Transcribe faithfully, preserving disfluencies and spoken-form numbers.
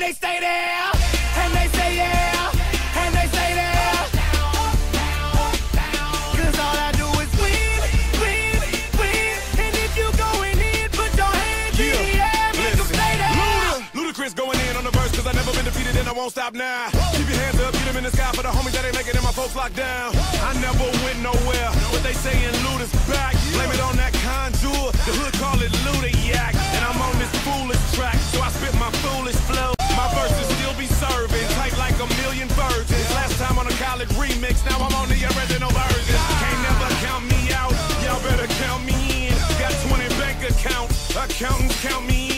they stay there, and they say yeah, and they say there. Cause all I do is win, win, win. And if you going in, put your hands in the air, make them stay there. Luda, Ludacris going in on the verse, cause I never been defeated and I won't stop now. Keep your hands up, get them in the sky for the homies that ain't making it and my folks locked down. I never went nowhere, but they saying Luda's back. Blame it on that conjure, the hood call it Luda Yak. And I'm on this foolish track, so I spit my foolish flow. My verses still be serving, tight like a million virgins. Last time on a college remix, now I'm on the original version. Can't never count me out, y'all better count me in. Got twenty bank accounts, accountants count me in.